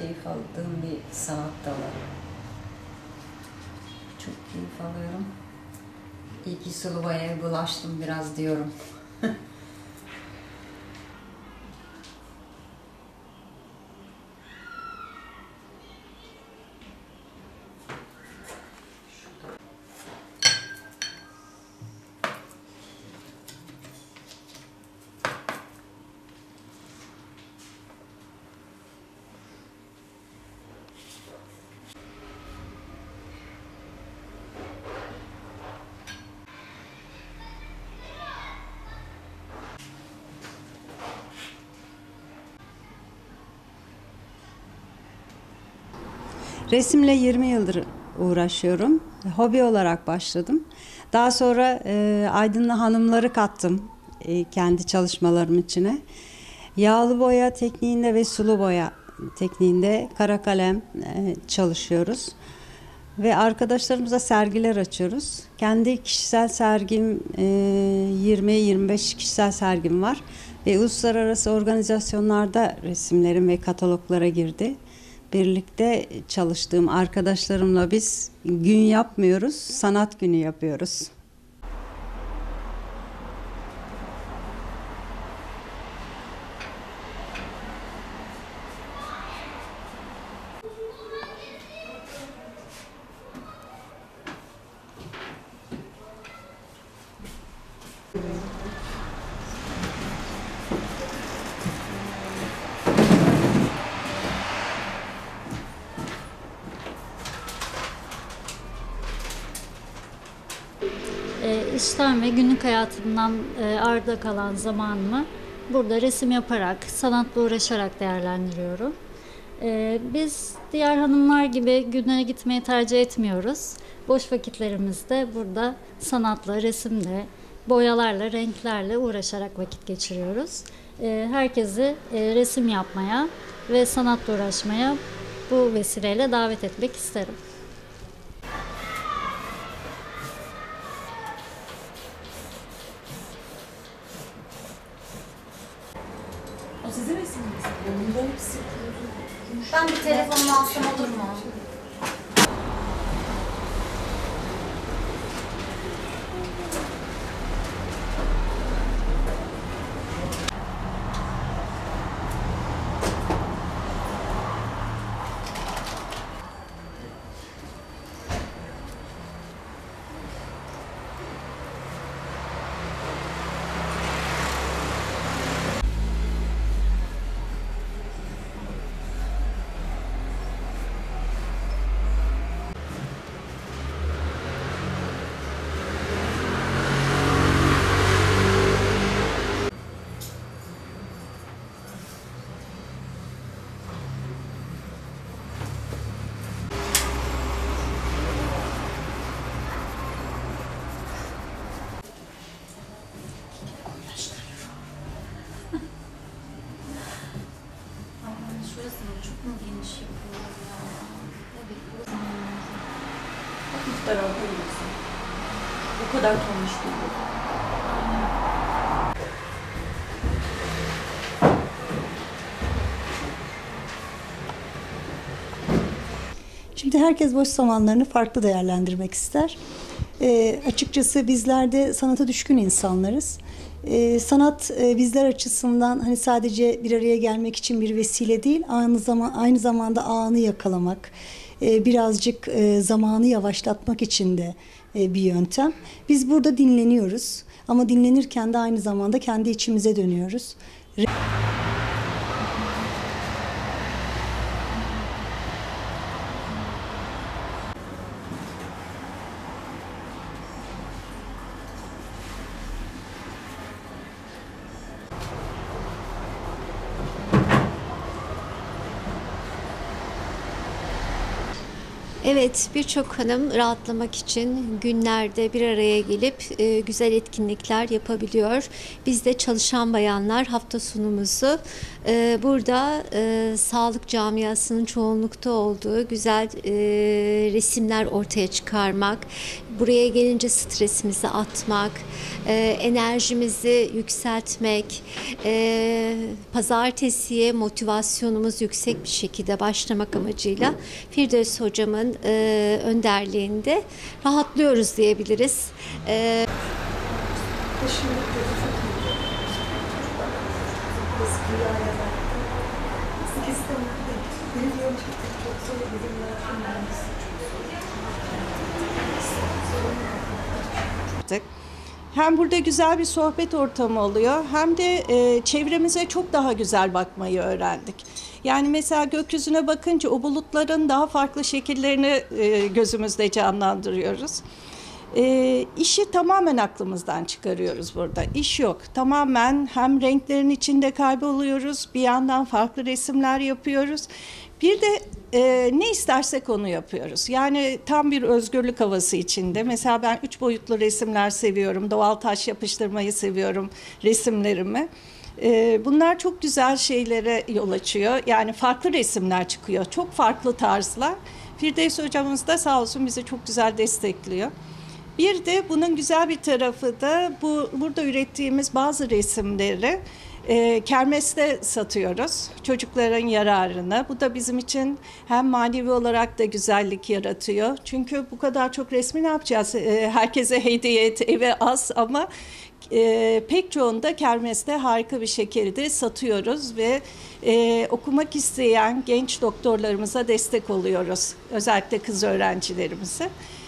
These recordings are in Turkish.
keyif aldığım bir sanat dalı. Çok keyif alıyorum. İyi ki sulu boyaya bulaştım biraz diyorum. Resimle 20 yıldır uğraşıyorum. Hobi olarak başladım. Daha sonra aydınlı hanımları kattım kendi çalışmalarım içine. Yağlı boya tekniğinde ve sulu boya tekniğinde kara kalem çalışıyoruz. Ve arkadaşlarımıza sergiler açıyoruz. Kendi kişisel sergim 20-25 kişisel sergim var. Ve uluslararası organizasyonlarda resimlerim ve kataloglara girdi. Birlikte çalıştığım arkadaşlarımla biz gün yapmıyoruz, sanat günü yapıyoruz. İşten ve günlük hayatımdan arda kalan zamanımı burada resim yaparak, sanatla uğraşarak değerlendiriyorum. Biz diğer hanımlar gibi günlere gitmeyi tercih etmiyoruz. Boş vakitlerimizde burada sanatla, resimle, boyalarla, renklerle uğraşarak vakit geçiriyoruz. Herkesi resim yapmaya ve sanatla uğraşmaya bu vesileyle davet etmek isterim. O sizin resminiz. Bunların hepsi Ben bir telefonumu alsam olur mu? Şurasını çok mu geniş yapıyorum ya? Evet, burası. hafif daraltabilirsin. O kadar tommuş değil. Şimdi herkes boş zamanlarını farklı değerlendirmek ister. Açıkçası bizler de sanata düşkün insanlarız. Sanat bizler açısından hani sadece bir araya gelmek için bir vesile değil, aynı zamanda anı yakalamak, birazcık zamanı yavaşlatmak için de bir yöntem. Biz burada dinleniyoruz ama dinlenirken de aynı zamanda kendi içimize dönüyoruz. Evet, birçok hanım rahatlamak için günlerde bir araya gelip güzel etkinlikler yapabiliyor. Biz de çalışan bayanlar hafta sonumuzu Burada sağlık camiasının çoğunlukta olduğu güzel resimler ortaya çıkarmak, buraya gelince stresimizi atmak, enerjimizi yükseltmek, pazartesiye motivasyonumuz yüksek bir şekilde başlamak amacıyla Firdevs hocamın önderliğinde rahatlıyoruz diyebiliriz. Hem burada güzel bir sohbet ortamı oluyor hem de çevremize çok daha güzel bakmayı öğrendik. Yani mesela gökyüzüne bakınca o bulutların daha farklı şekillerini gözümüzde canlandırıyoruz. İşi tamamen aklımızdan çıkarıyoruz burada. İş yok. Tamamen hem renklerin içinde kayboluyoruz, bir yandan farklı resimler yapıyoruz. Bir de ne istersek onu yapıyoruz. Yani tam bir özgürlük havası içinde. Mesela ben 3 boyutlu resimler seviyorum. Doğal taş yapıştırmayı seviyorum resimlerimi. Bunlar çok güzel şeylere yol açıyor. Yani farklı resimler çıkıyor. Çok farklı tarzlar. Firdevs hocamız da sağ olsun bizi çok güzel destekliyor. Bir de bunun güzel bir tarafı da burada ürettiğimiz bazı resimleri kermeste satıyoruz çocukların yararına. Bu da bizim için hem manevi olarak da güzellik yaratıyor. Çünkü bu kadar çok resmi ne yapacağız? Herkese hediye et, eve az ama pek çoğunu da kermeste harika bir şekilde satıyoruz ve okumak isteyen genç doktorlarımıza destek oluyoruz. Özellikle kız öğrencilerimize.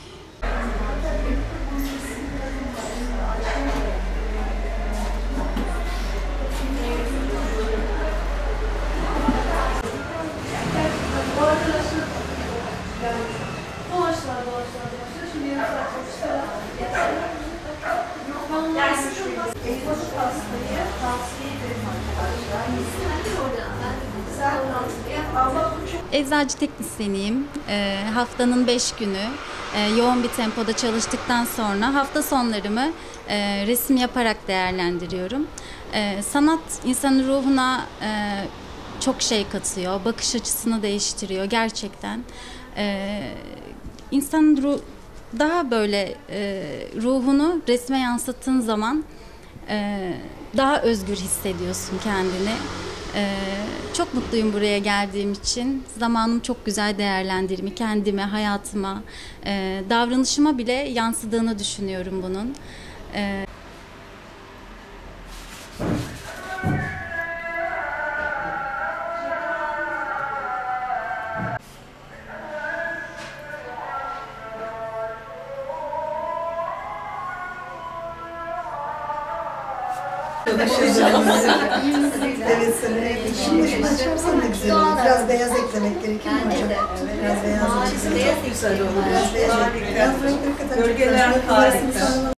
Eczacı teknisyeniyim. Haftanın 5 günü yoğun bir tempoda çalıştıktan sonra hafta sonlarımı resim yaparak değerlendiriyorum. Sanat insanın ruhuna çok şey katıyor, bakış açısını değiştiriyor gerçekten. İnsanın daha böyle ruhunu resme yansıttığın zaman daha özgür hissediyorsun kendini. Çok mutluyum buraya geldiğim için. Zamanımı çok güzel değerlendirme, kendime, hayatıma, davranışıma bile yansıdığını düşünüyorum bunun. Evet, şimdi açarsan da güzel olur. Biraz beyaz eklemek gerekir mi hocam? Biraz beyaz eklemek. Güzel olur. Biraz beyaz eklemek. Gölgeler harika.